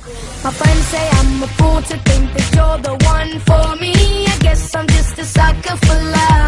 My friends say I'm a fool to think that you're the one for me. I guess I'm just a sucker for love.